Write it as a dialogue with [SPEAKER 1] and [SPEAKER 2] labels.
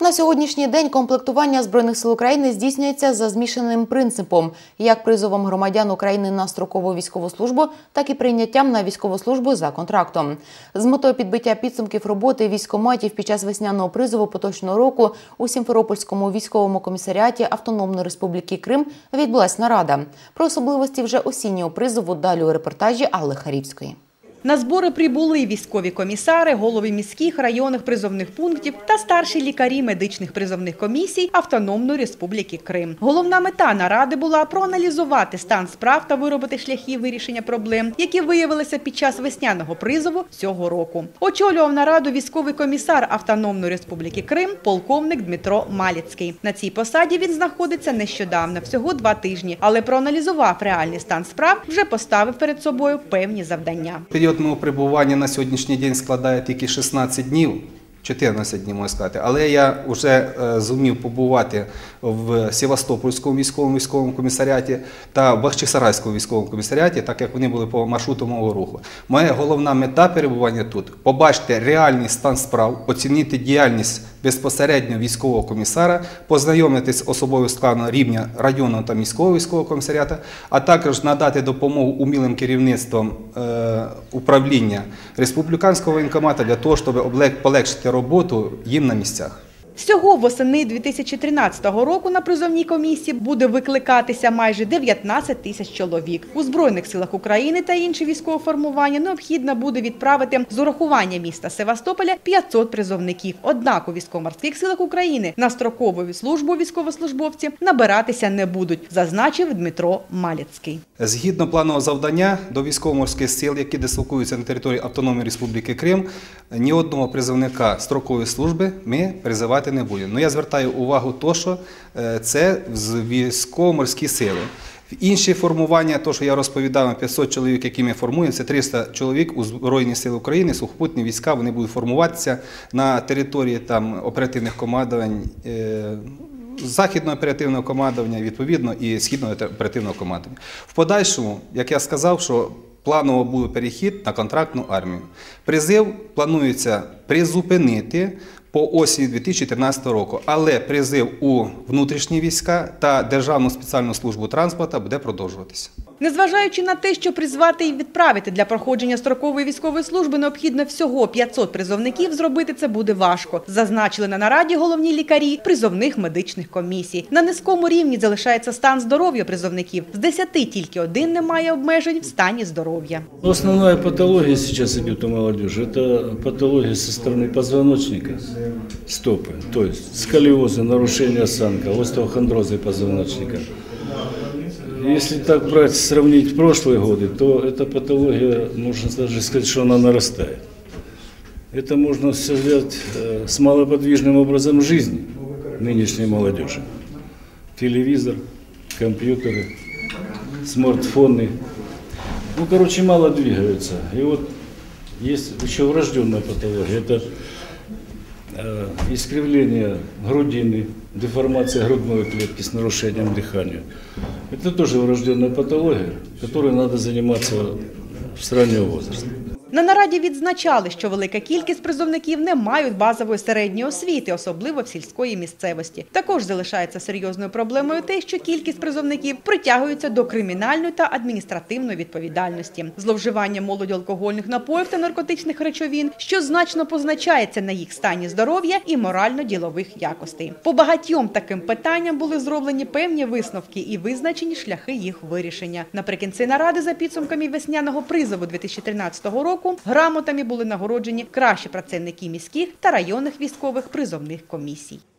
[SPEAKER 1] на сьогоднішній день комплектування Збройних сил України здійснюється за змішаним принципом, як призовом громадян України на строкову військову службу, так і прийняттям на військову службу за контрактом. З метою підбиття підсумків роботи військкоматів під час весняного призову поточного року у Сімферопольському військовому комісаріаті Автономної Республіки Крим відбулась нарада. Про особливості вже осіннього призову далі у репортажі Алли Харівської.
[SPEAKER 2] На збори прибули військові комісари, голови міських, районних призовних пунктів та старші лікарі медичних призовних комісій Автономної Республіки Крим. Головна мета наради була проаналізувати стан справ та виробити шляхи вирішення проблем, які виявилися під час весняного призову цього року. Очолював нараду військовий комісар Автономної Республіки Крим полковник Дмитро Малєцький. На цій посаді він знаходиться нещодавно, всього 2 тижні, але проаналізував реальний стан справ, вже поставив перед собою певні завдання.
[SPEAKER 3] Період мого перебування на сьогоднішній день складає тільки 16 днів, 14 днів, можна сказати, але я вже зумів побувати в Севастопольському військовому комісаріаті та в Бахчисарайському військовому комісаріаті, так як вони були по маршруту мого руху. Моя головна мета перебування тут – побачити реальний стан справ, оцінити діяльність безпосередньо військового комісара, познайомитись з особовим складом рівня районного та міського військового комісаріату, а також надати допомогу умілим керівництвам управління республіканського воєнкомату для того, щоб полегшити роботу їм на місцях.
[SPEAKER 2] Всього восени 2013 року на призовній комісії буде викликатися майже 19 тисяч чоловік. У Збройних силах України та інші військові формування необхідно буде відправити з урахуванням міста Севастополя 500 призовників. Однак у військово-морських силах України на строкову службу військовослужбовці набиратися не будуть, зазначив Дмитро Малєцький.
[SPEAKER 3] Згідно планового завдання до військово-морських сил, які дислокуються на території Автономної Республіки Крим, ні одного призовника строкової служби ми призивати не будемо. Но я звертаю увагу на те, що це військово-морські сили. В інші формування, то, що я розповідав, 500 чоловік, які ми формуємо, це 300 чоловік у Збройні сили України, сухопутні війська, вони будуть формуватися на території оперативних командувань, західного оперативного командування, відповідно, і східного оперативного командування. В подальшому, як я сказав, що планово буде перехід на контрактну армію. Призив планується призупинити по осені 2014 року, але призив у внутрішні війська та Державну спеціальну службу транспорту буде продовжуватися.
[SPEAKER 2] Незважаючи на те, що призвати і відправити для проходження строкової військової служби необхідно всього 500 призовників, зробити це буде важко, зазначили на нараді головні лікарі призовних медичних комісій. На низькому рівні залишається стан здоров'я призовників. З 10 тільки 1 не має обмежень в стані здоров'я.
[SPEAKER 4] Основна патологія зараз йде у молодежи – це патологія зі сторони позвоночника, стопи, тобто сколіози, нарушення осанки, остеохондрози позвоночника. Если так брать, сравнить прошлые годы, то эта патология, можно даже сказать, что она нарастает. Это можно связать с малоподвижным образом жизни нынешней молодежи. Телевизор, компьютеры, смартфоны. Ну, короче, мало двигаются. И вот есть еще врожденная патология. Это искривление грудины, деформация грудной клетки с нарушением дыхания. Это тоже врожденная патология, которой надо заниматься с раннего возраста.
[SPEAKER 2] На нараді відзначали, що велика кількість призовників не мають базової середньої освіти, особливо в сільської місцевості. Також залишається серйозною проблемою те, що кількість призовників притягується до кримінальної та адміністративної відповідальності. Зловживання молоді алкогольних напоїв та наркотичних речовин, що значно позначається на їх стані здоров'я і морально-ділових якостей. По багатьом таким питанням були зроблені певні висновки і визначені шляхи їх вирішення. Наприкінці наради за підсумками весняного призову 2013 року грамотами були нагороджені кращі працівники міських та районних військових призовних комісій.